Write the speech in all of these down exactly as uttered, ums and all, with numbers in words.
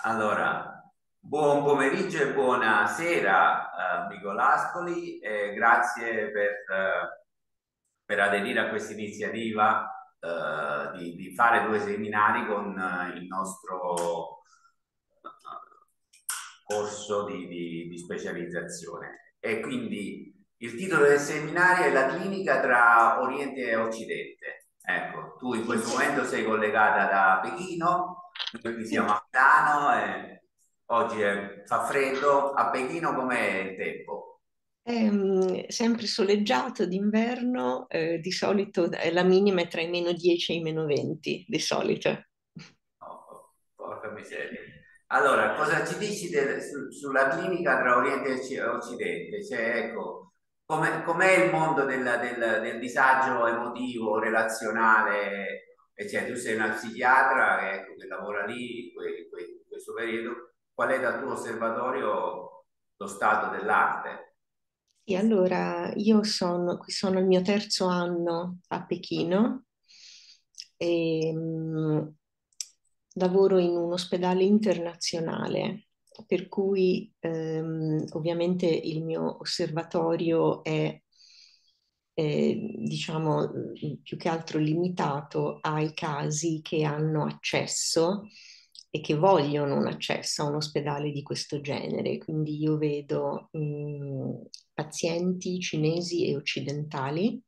Allora, buon pomeriggio e buonasera, eh, amico Lascoli, e grazie per, eh, per aderire a questa iniziativa eh, di, di fare due seminari con eh, il nostro eh, corso di, di- di specializzazione. E quindi il titolo del seminario è La clinica tra Oriente e Occidente. Ecco, tu in questo momento sei collegata da Pechino, noi qui Sì. siamo a Milano e oggi è- fa freddo. A Pechino com'è il tempo? È mm, sempre soleggiato d'inverno, eh, di solito eh, la minima è tra i meno dieci e i meno venti, di solito. Oh, porca miseria. Allora, cosa ci dici del- su- sulla clinica tra Oriente e Occ- Occidente? Cioè, ecco, come- com'è il mondo del, del- del disagio emotivo, relazionale? E cioè, tu sei una psichiatra ecco, che lavora lì in que- que- in questo periodo. Qual è dal tuo osservatorio lo stato dell'arte? E allora io sono, qui sono al mio terzo anno a Pechino e mm, lavoro in un ospedale internazionale, per cui ehm, ovviamente il mio osservatorio è eh, diciamo più che altro limitato ai casi che hanno accesso e che vogliono un accesso a un ospedale di questo genere. Quindi io vedo mh, pazienti cinesi e occidentali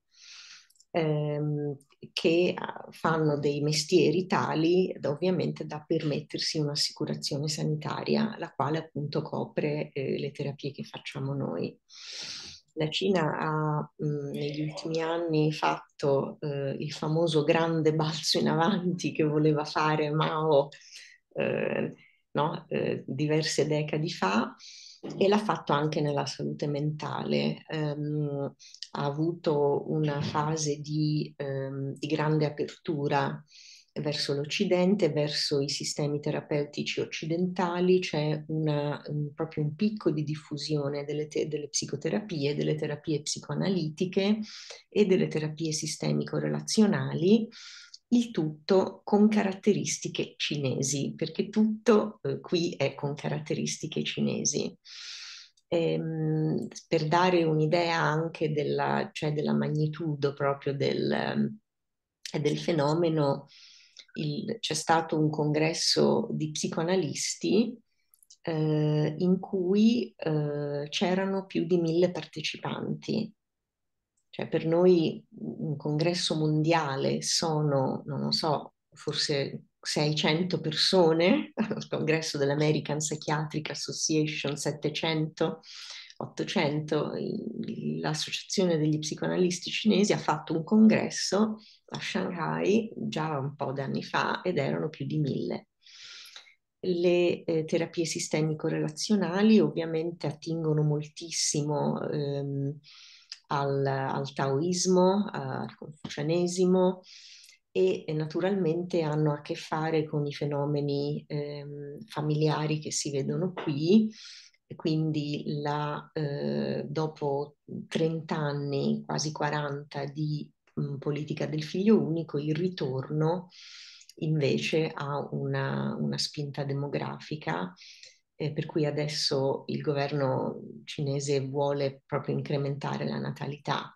ehm, che ah, fanno dei mestieri tali da, ovviamente da permettersi un'assicurazione sanitaria, la quale appunto copre eh, le terapie che facciamo noi. La Cina ha mh, negli ultimi anni fatto eh, il famoso grande balzo in avanti che voleva fare Mao eh, no? eh, diverse decadi fa e l'ha fatto anche nella salute mentale. Um, ha avuto una fase di, um, di grande apertura verso l'Occidente, verso i sistemi terapeutici occidentali, c'è una, un, proprio un picco di diffusione delle, te- delle psicoterapie, delle terapie psicoanalitiche e delle terapie sistemico-relazionali, il tutto con caratteristiche cinesi, perché tutto eh, qui è con caratteristiche cinesi. Ehm, per dare un'idea anche della, cioè della magnitudo proprio del, del fenomeno, il- c'è stato un congresso di psicoanalisti eh, in cui eh, c'erano più di mille partecipanti. Cioè per noi un congresso mondiale sono, non lo so, forse seicento persone, il congresso dell'American Psychiatric Association settecento, ottocento, l'associazione degli psicoanalisti cinesi ha fatto un congresso a Shanghai già un po' d'anni fa ed erano più di mille. Le eh, terapie sistemico-relazionali ovviamente attingono moltissimo ehm, al, al taoismo, al confucianesimo e, e naturalmente hanno a che fare con i fenomeni ehm, familiari che si vedono qui. E quindi la, eh, dopo trenta anni, quasi quaranta di mh, politica del figlio unico, il ritorno invece ha una, una spinta demografica, eh, per cui adesso il governo cinese vuole proprio incrementare la natalità.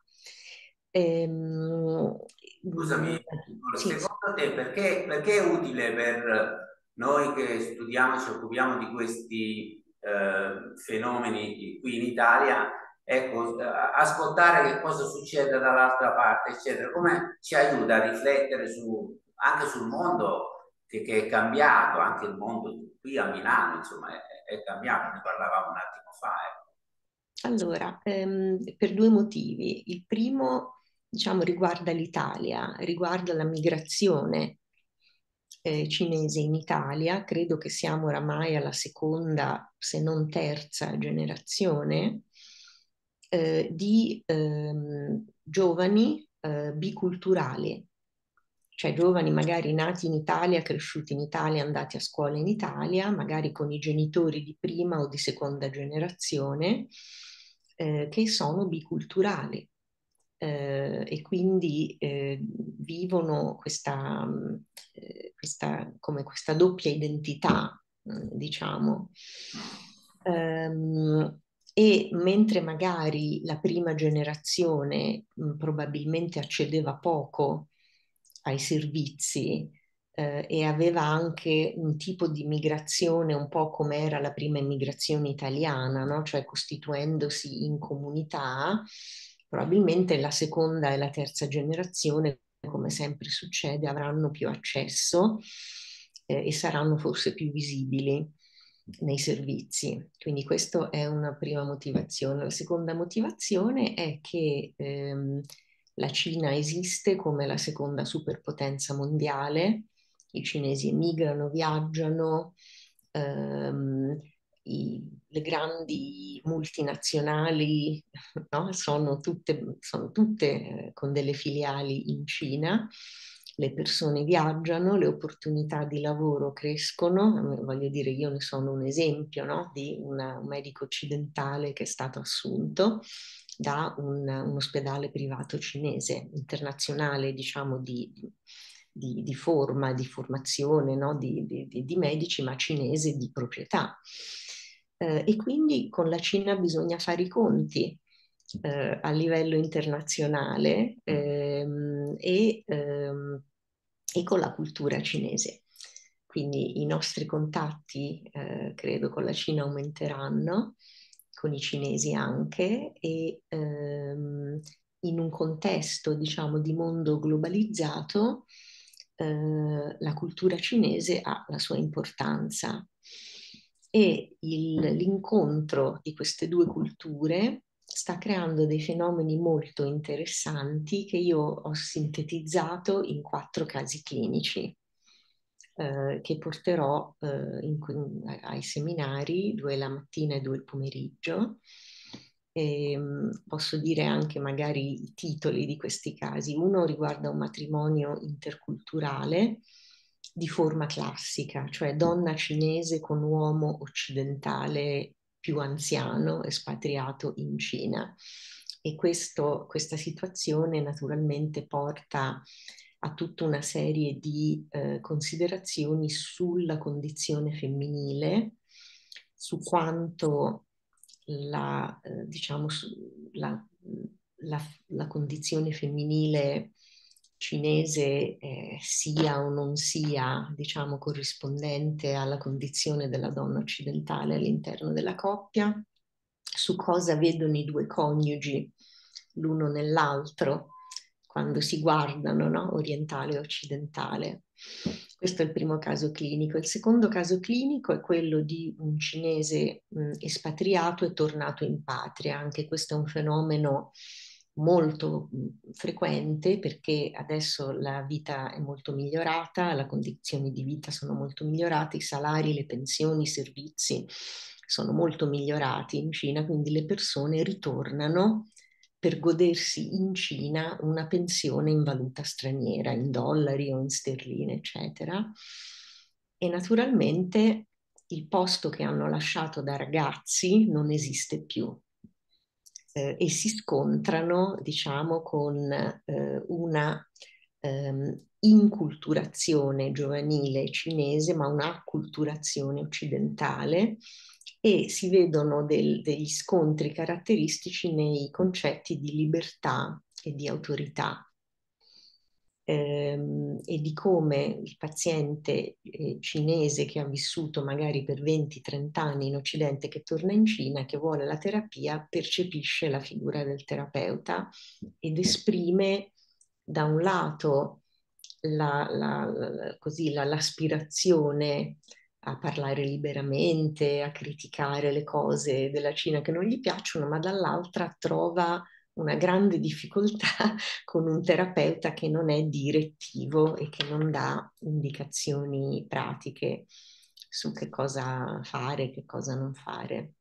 Ehm, mh, Scusami, sì, secondo te perché, perché è utile per noi che studiamo, ci occupiamo di questi eh, fenomeni qui in Italia, ecco, eh, ascoltare che cosa succede dall'altra parte, eccetera, come ci aiuta a riflettere su, anche sul mondo che, che è cambiato, anche il mondo qui a Milano, insomma, è, è cambiato, ne parlavamo un attimo fa. Ecco. allora, ehm, per due motivi. Il primo, diciamo, riguarda l'Italia, riguarda la migrazione eh, cinese in Italia. Credo che siamo oramai alla seconda, se non terza generazione eh, di ehm, giovani eh, biculturali, cioè giovani magari nati in Italia, cresciuti in Italia, andati a scuola in Italia, magari con i genitori di prima o di seconda generazione, eh, che sono biculturali eh, e quindi eh, vivono questa, mh, eh, questa, come questa doppia identità. diciamo. Um, e mentre magari la prima generazione mh, probabilmente accedeva poco ai servizi eh, e aveva anche un tipo di migrazione un po' come era la prima immigrazione italiana, no? Cioè costituendosi in comunità, probabilmente la seconda e la terza generazione, come sempre succede, avranno più accesso eh, e saranno forse più visibili nei servizi. Quindi questa è una prima motivazione. La seconda motivazione è che ehm, la Cina esiste come la seconda superpotenza mondiale, i cinesi emigrano, viaggiano, ehm, i, le grandi multinazionali no? sono tutte, sono tutte eh, con delle filiali in Cina, le persone viaggiano, le opportunità di lavoro crescono, voglio dire, io ne sono un esempio no? di una, un medico occidentale che è stato assunto da un, un ospedale privato cinese, internazionale, diciamo, di, di, di forma, di formazione no? di, di, di medici, ma cinese di proprietà. Eh, e quindi con la Cina bisogna fare i conti eh, a livello internazionale ehm, e, ehm, e con la cultura cinese. Quindi i nostri contatti, eh, credo, con la Cina aumenteranno, con i cinesi anche, e ehm, in un contesto, diciamo, di mondo globalizzato, eh, la cultura cinese ha la sua importanza. E il, l'incontro di queste due culture sta creando dei fenomeni molto interessanti che io ho sintetizzato in quattro casi clinici eh, che porterò eh, in, in, ai seminari, due la mattina e due il pomeriggio. E, mh, posso dire anche magari i titoli di questi casi. Uno riguarda un matrimonio interculturale di forma classica, cioè donna cinese con uomo occidentale più anziano, espatriato in Cina. E questo, questa situazione naturalmente porta a tutta una serie di eh, considerazioni sulla condizione femminile, su quanto la, eh, diciamo, la, la, la condizione femminile cinese eh, sia o non sia, diciamo, corrispondente alla condizione della donna occidentale all'interno della coppia, su cosa vedono i due coniugi l'uno nell'altro quando si guardano, no? Orientale e occidentale. Questo è il primo caso clinico. Il secondo caso clinico è quello di un cinese mh, espatriato e tornato in patria. Anche questo è un fenomeno molto mh, frequente perché adesso la vita è molto migliorata, le condizioni di vita sono molto migliorate, i salari, le pensioni, i servizi sono molto migliorati in Cina, quindi le persone ritornano per godersi in Cina una pensione in valuta straniera, in dollari o in sterline, eccetera. E naturalmente il posto che hanno lasciato da ragazzi non esiste più eh, e si scontrano, diciamo, con eh, una ehm, inculturazione giovanile cinese, ma un'acculturazione occidentale e si vedono del, degli scontri caratteristici nei concetti di libertà e di autorità ehm, e di come il paziente eh, cinese che ha vissuto magari per venti trenta anni in Occidente, che torna in Cina, che vuole la terapia, percepisce la figura del terapeuta ed esprime da un lato la, la, la, così, la, l'aspirazione a parlare liberamente, a criticare le cose della Cina che non gli piacciono, ma dall'altra trova una grande difficoltà con un terapeuta che non è direttivo e che non dà indicazioni pratiche su che cosa fare, che cosa non fare.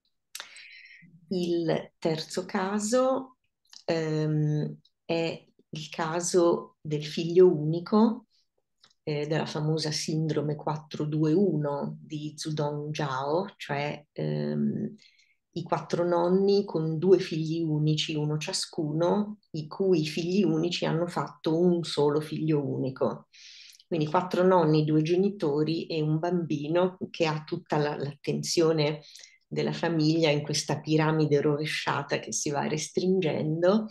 Il terzo caso ehm, è il caso del figlio unico, eh, della famosa sindrome quattro due uno di Zudong Zhao, cioè ehm, i quattro nonni con due figli unici, uno ciascuno, i cui figli unici hanno fatto un solo figlio unico. Quindi quattro nonni, due genitori e un bambino che ha tutta la- l'attenzione della famiglia in questa piramide rovesciata che si va restringendo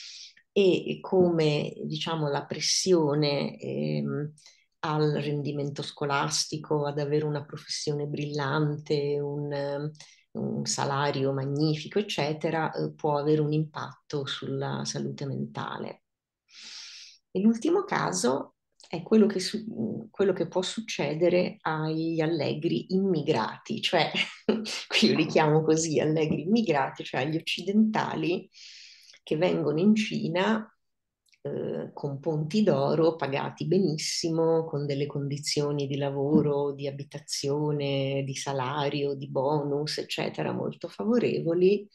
e come, diciamo, la pressione ehm, al rendimento scolastico, ad avere una professione brillante, un, eh, un salario magnifico, eccetera, eh, può avere un impatto sulla salute mentale. E l'ultimo caso è quello che, su- quello che può succedere agli allegri immigrati, cioè qui io li chiamo così, allegri immigrati, cioè agli occidentali che vengono in Cina eh, con ponti d'oro, pagati benissimo, con delle condizioni di lavoro, di abitazione, di salario, di bonus, eccetera, molto favorevoli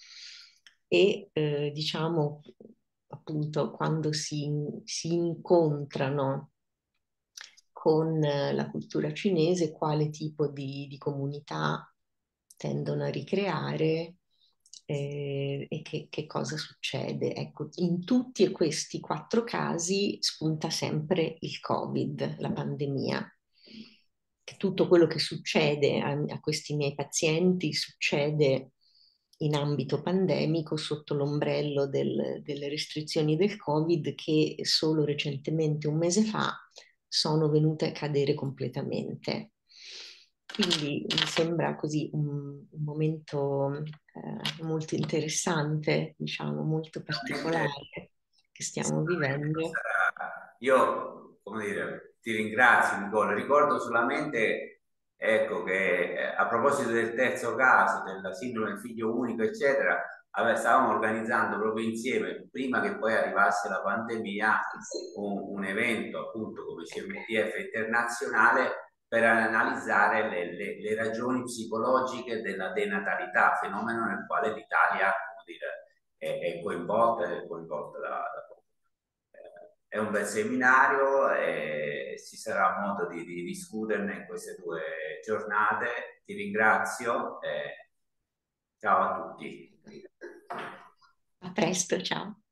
e eh, diciamo appunto quando si, si incontrano con eh, la cultura cinese, quale tipo di, di comunità tendono a ricreare eh, e che, che cosa succede. Ecco, in tutti e questi quattro casi spunta sempre il Covid, la pandemia. Che tutto quello che succede a, a questi miei pazienti succede in ambito pandemico sotto l'ombrello del- delle restrizioni del Covid che solo recentemente, un mese fa, sono venute a cadere completamente. Quindi mi sembra così un, un momento eh, molto interessante, diciamo, molto Veramente particolare che stiamo vivendo. sarà- io, come dire, ti ringrazio, Nicola. Ricordo solamente, ecco, che eh, a proposito del terzo caso, della sindrome del figlio unico, eccetera, ave- stavamo organizzando proprio insieme, prima che poi arrivasse la pandemia, un, un evento appunto come C M T F internazionale per analizzare le, le- le ragioni psicologiche della denatalità, fenomeno nel quale l'Italia, come dire, è, è coinvolta, è coinvolta da, da eh, è un bel seminario e ci sarà modo di, di discuterne in queste due giornate. Ti ringrazio e ciao a tutti. A presto, ciao.